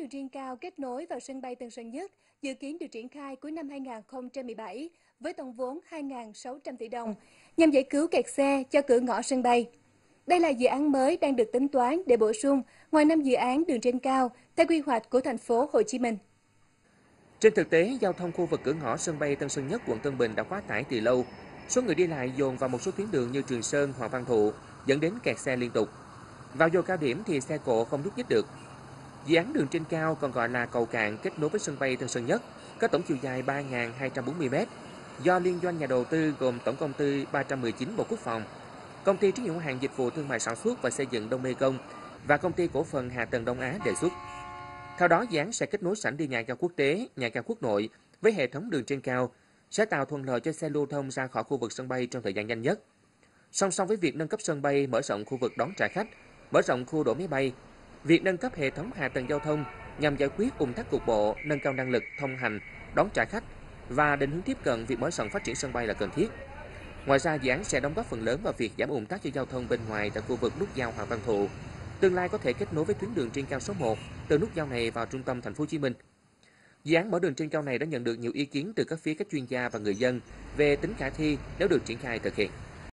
đường trên cao kết nối vào sân bay Tân Sơn Nhất dự kiến được triển khai cuối năm 2017 với tổng vốn 2.600 tỷ đồng nhằm giải cứu kẹt xe cho cửa ngõ sân bay. Đây là dự án mới đang được tính toán để bổ sung ngoài 5 dự án đường trên cao theo quy hoạch của thành phố Hồ Chí Minh. Trên thực tế, giao thông khu vực cửa ngõ sân bay Tân Sơn Nhất, quận Tân Bình đã quá tải từ lâu. Số người đi lại dồn vào một số tuyến đường như Trường Sơn, Hoàng Văn Thụ dẫn đến kẹt xe liên tục. Vào giờ cao điểm thì xe cộ không nhúc nhích được. Dự án đường trên cao còn gọi là cầu cạn kết nối với sân bay Tân Sơn Nhất có tổng chiều dài 3.240 m do liên doanh nhà đầu tư gồm Tổng công ty 319 Bộ Quốc phòng, Công ty trách nhiệm hữu hạn dịch vụ thương mại sản xuất và xây dựng Đông Mê Công và Công ty cổ phần Hạ tầng Đông Á đề xuất. Theo đó, dự án sẽ kết nối sảnh đi nhà ga quốc tế, nhà ga quốc nội với hệ thống đường trên cao, sẽ tạo thuận lợi cho xe lưu thông ra khỏi khu vực sân bay trong thời gian nhanh nhất. Song song với việc nâng cấp sân bay, mở rộng khu vực đón trả khách, mở rộng khu đổ máy bay, việc nâng cấp hệ thống hạ tầng giao thông nhằm giải quyết ùn tắc cục bộ, nâng cao năng lực thông hành, đón trả khách và định hướng tiếp cận việc mở rộng phát triển sân bay là cần thiết. Ngoài ra, dự án sẽ đóng góp phần lớn vào việc giảm ùn tắc cho giao thông bên ngoài tại khu vực nút giao Hoàng Văn Thụ. Tương lai có thể kết nối với tuyến đường trên cao số 1 từ nút giao này vào trung tâm thành phố Hồ Chí Minh. Dự án mở đường trên cao này đã nhận được nhiều ý kiến từ các phía các chuyên gia và người dân về tính khả thi nếu được triển khai thực hiện.